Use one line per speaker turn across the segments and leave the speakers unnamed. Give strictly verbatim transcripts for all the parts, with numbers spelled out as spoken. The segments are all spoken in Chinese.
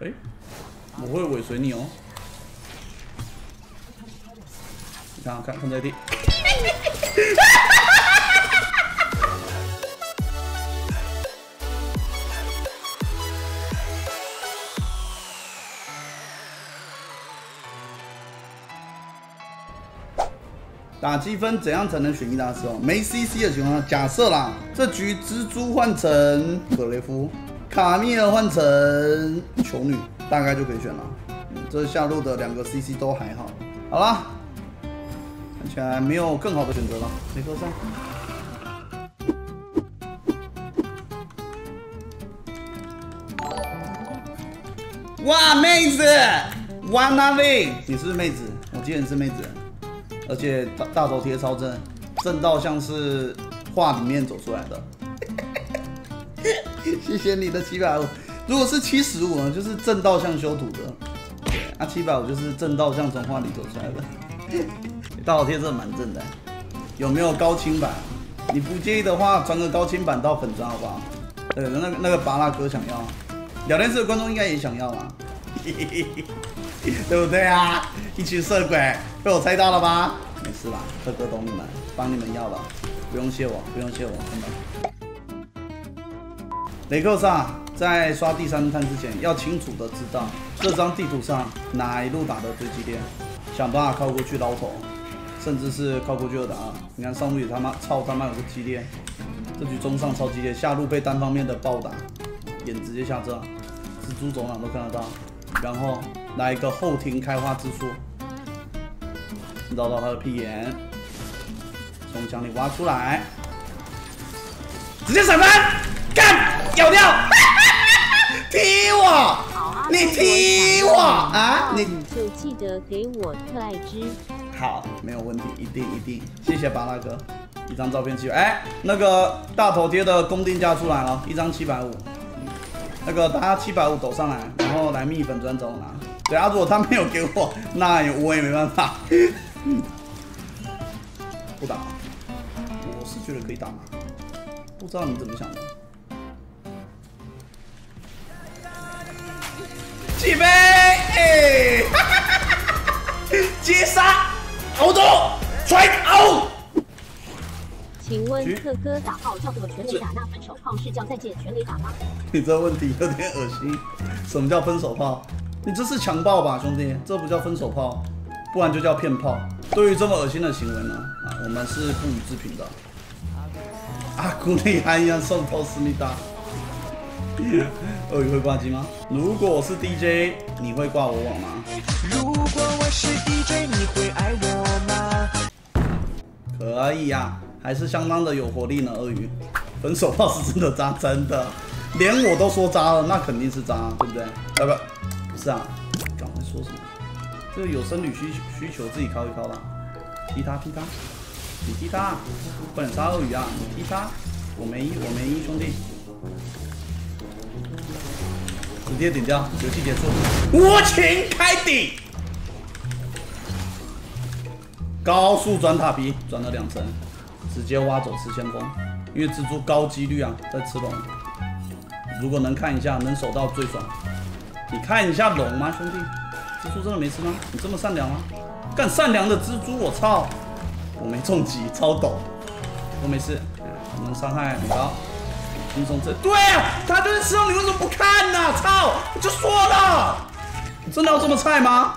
哎、欸，我会尾随你哦。你看，看看这地。打积分怎样才能选一大师哦？没 C C 的情况下，假设啦，这局蜘蛛换成格雷夫，卡米尔换成球女，大概就可以选了。嗯，这下路的两个 C C 都还好。好啦，看起来没有更好的选择了。雷克萨。哇，妹子 ，Wanna Win， 你是不是妹子？我记得你是妹子。而且大大头贴超正，正到像是画里面走出来的。谢谢你的七百五，如果是七十五呢，就是正到像修图的。对，啊七百五就是正到像从画里走出来的。大头贴真的蛮正的。有没有高清版？你不介意的话，传个高清版到粉专好不好？对，那个那个拔蜡哥想要，聊天室的观众应该也想要吧？对不对啊？一群色鬼被我猜到了吧？没事啦，特哥懂你们，帮你们要了，不用谢我，不用谢我，真的。雷克萨在刷第三探之前，要清楚的知道这张地图上哪一路打的最激烈，想办法靠过去捞头，甚至是靠过去二打二。你看上路也他妈操他妈有个激烈，这局中上超激烈，下路被单方面的暴打，眼直接下这，蜘蛛走哪都看得到。然后来一个后庭开花之术，绕到他的屁眼，从墙里挖出来，直接闪翻，干咬掉，踢我，你踢我啊！你
就记得给我特爱之。
好，没有问题，一定一定，谢谢巴拉哥，一张照片七百，哎，那个大头贴的公定价出来了，一张七百五。那个大家七百五抖上来，然后来蜜粉专找我拿。对啊，如果他没有给我，那我也没办法。不打，我是觉得可以打嘛，不知道你怎么想的。起飞！哎，接杀，熬住，传熬。
请问特哥打炮叫做全垒打，那分手炮是叫再见全垒打吗？
你这问题有点恶心。什么叫分手炮？你这是强暴吧，兄弟？这不叫分手炮，不然就叫骗炮。对于这么恶心的行为呢，啊，我们是不予置评的。阿古利安一样送头思密达。鳄鱼会挂机吗？如果我是 D J， 你会挂我网吗？如果我是 D J， 你会爱我吗？可以呀、啊。还是相当的有活力呢，鳄鱼。分手炮是真的渣，真的，连我都说渣了，那肯定是渣，对不对？要不，不是啊，刚才说什么？这个有生理需需求，自己敲一敲啦。踢他，踢他，你踢他，不能杀鳄鱼啊！你踢他，我没一，我没一，兄弟。直接顶掉，游戏结束。无情开顶，高速转塔皮，转了两层。直接挖走吃先锋，因为蜘蛛高几率啊在吃龙。如果能看一下，能守到最爽。你看一下龙吗，兄弟？蜘蛛真的没吃吗？你这么善良吗？干善良的蜘蛛，我操！我没中击，超抖，我没事。我们伤害很高，轻松这。对啊，他就是吃龙，你为什么不看呢、啊？操！我就说了，你真的要这么菜吗？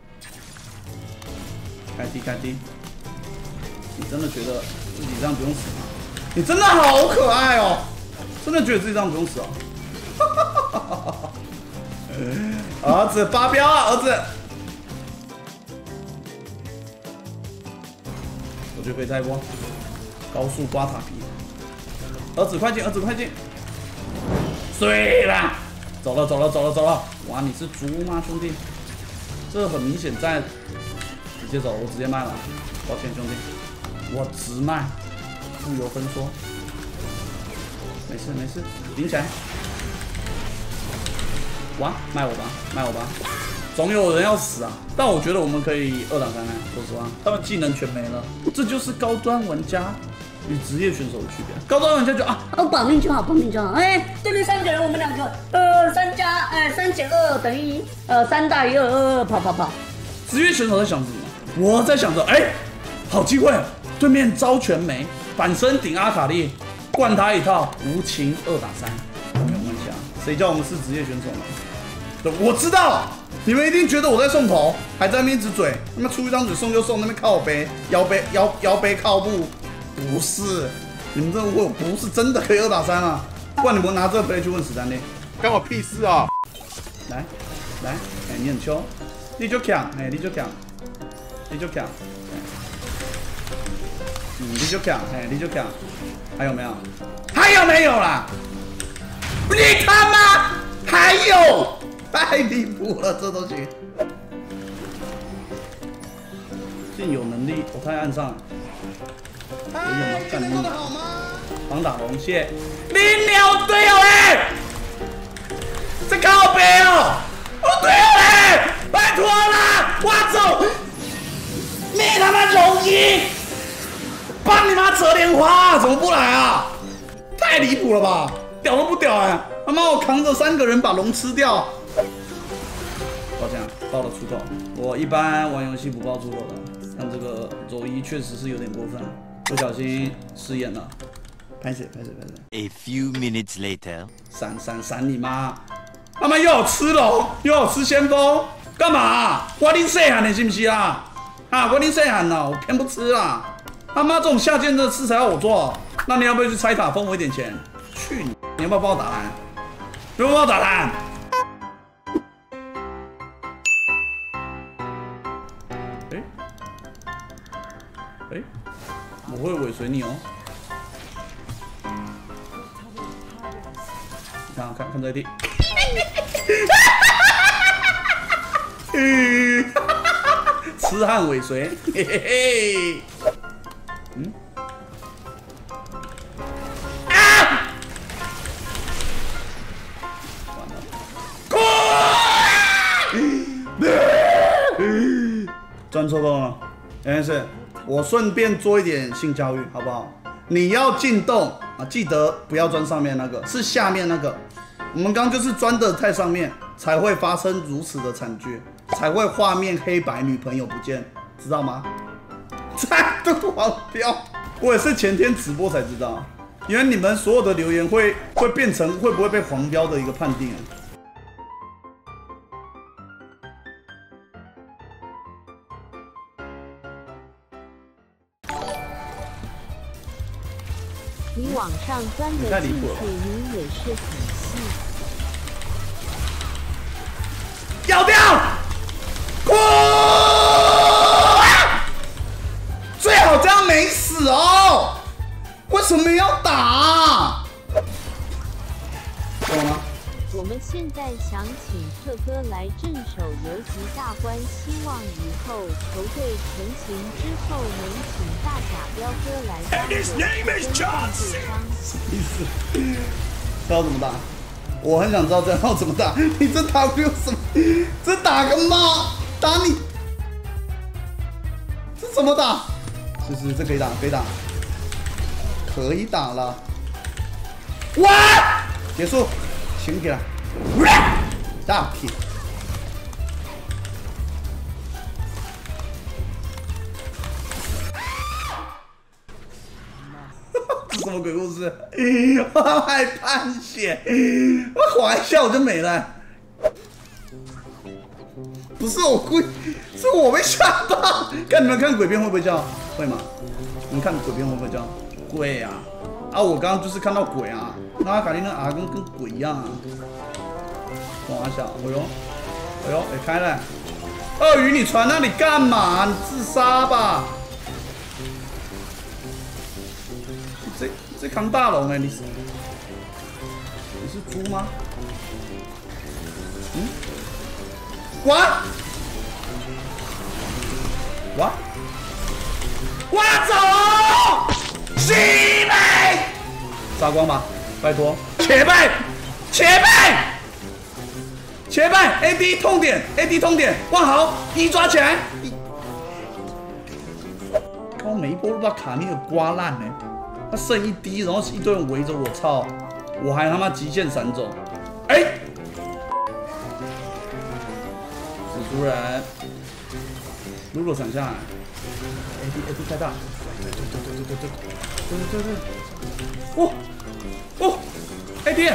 开低开低，你真的觉得？自己这样不用死吗？你真的好可爱哦！真的觉得自己这样不用死哦！儿子发飙啊，儿子！我觉得可以再一波，高速刮塔皮。儿子快进，儿子快进！碎了，走了走了走了走了！哇，你是猪吗，兄弟？这很明显在直接走，我直接卖了，抱歉兄弟。我直卖，不由分说，没事没事，顶起来。哇，卖我吧，卖我吧，总有人要死啊！但我觉得我们可以二打三啊，说实话，他们技能全没了，这就是高端玩家与职业选手的区别。高端玩家就啊，
哦，保命就好，保命就好。哎，对面三个人，我们两个，呃，三加，哎，三减二等于呃三大于二，二二跑跑跑。
职业选手在想什么？我在想着，哎，好机会，对面招全没，反身顶阿卡丽，灌他一套无情二打三。没有关系啊，谁叫我们是职业选手呢？我知道。你们一定觉得我在送头，还在那边一直嘴，他妈出一张嘴送就送，那边靠背腰背腰腰背靠步，不是，你们这误会我不是真的可以二打三啊！不然你们拿这个 play 去问史丹利，
关我屁事啊！
来来，哎、欸，你很凶，你就强，哎、欸，你就强，你就强，嗯，你就强，哎、欸，你就强，还有没有？还有没有啦？你他妈还有！太离谱了，这东西。竟有能力，我太岸上了。有用吗？干你娘！防打龙蟹，你鸟队友嘞！这靠背哦，我队友嘞！拜托啦，挖走！你他妈龙一，帮你妈折莲花，怎么不来啊？太离谱了吧！屌都不屌哎、欸！他妈我扛着三个人把龙吃掉。抱歉，爆了粗口。我一般玩游戏不爆粗口的，但这个柔一确实是有点过分，不小心失言了。拍谁？拍谁？拍谁
？A few minutes later，
闪闪闪你妈！他妈又有吃龙，又有吃先锋，干嘛、啊？我拎细汉的是不是啊？啊，我拎细汉呢，我偏不吃啦。他妈这种下贱的事才要我做，那你要不要去拆塔分我一点钱？去你！你要不要帮我打蓝？你要不要帮我打蓝？哎、欸，哎、欸，我会尾随你哦。你看，看看这一题。痴汉尾随，嘿嘿嘿。嗯。啊！完了。钻错洞了，没事，我顺便做一点性教育，好不好？你要进洞啊，记得不要钻上面那个，是下面那个。我们刚刚就是钻的太上面，才会发生如此的惨剧，才会画面黑白，女朋友不见，知道吗？再度黄标，我也是前天直播才知道，原来你们所有的留言会会变成会不会被黄标的一个判定。
你往上钻的进去，你也是很细。
咬掉！最好这样没死哦！为什么要打、啊？懂了吗？
我们现在想请特哥来镇守游击大关，希望以后球队成型之后能请大甲彪哥来当游击跟队方。
什么意思？这要怎么打？我很想知道这要怎么打。你这打有什么？这打个妈！打你！这怎么打？是是，这可以打，可以打，可以打了。哇！结束，醒起来。大屁！这什么鬼故事？我还喷血，我滑一下我就没了。不是我故意，是我被吓到。看你们看鬼片会不会叫？会吗？你们看鬼片会不会叫？会啊！啊，我刚刚就是看到鬼啊，那阿卡丽那啊跟跟鬼一样啊。哇小，哎呦，哎呦，哎开了。鳄鱼，你传那里干嘛？你自杀吧！这这扛大龙哎，你是你是猪吗？嗯？哇！哇！哇走！西北！杀光吧，拜托！且败！且败！且败 ！A D 痛点 ，A D 痛点，万豪一抓起来！我每一波都把卡尼尔刮烂呢。 他剩一滴，然后一堆人围着我，操！我还他妈极限闪走，哎、欸！蜘蛛人，露露闪下来 ，A D A D 太大，对对对对对对对对对对，哦哦 ，A D，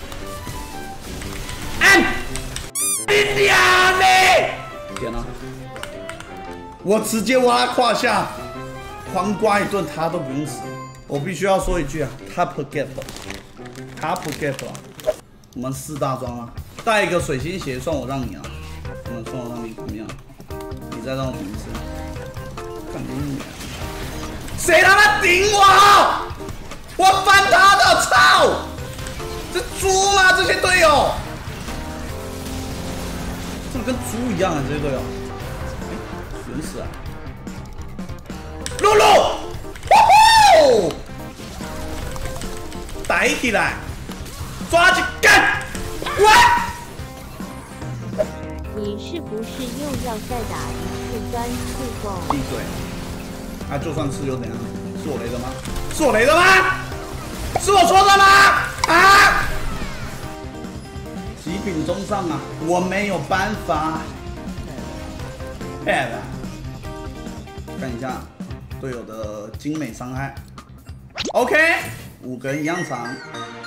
按，你娘的！天哪！我直接挖他胯下，狂刮一顿，他都不用死。我必须要说一句啊 ，Top Gap，Top Gap， 我们四大装啊，带一个水晶鞋算我让你啊，我们算我让你怎么样？你再让我顶一次，干你娘！谁他妈顶我？我翻他的，操！这猪吗？这些队友，这跟猪一样啊，这些队友。 原始啊！露露，呼呼，逮起来，抓起干！喂！
你是不是又要再打一次干刺凤？
闭嘴！啊，就算是又怎样？是我雷的吗？是我雷的吗？是我说的吗？啊！极品中上啊，我没有办法。bad。 看一下队友的精美伤害 ，OK， 五个人一样长，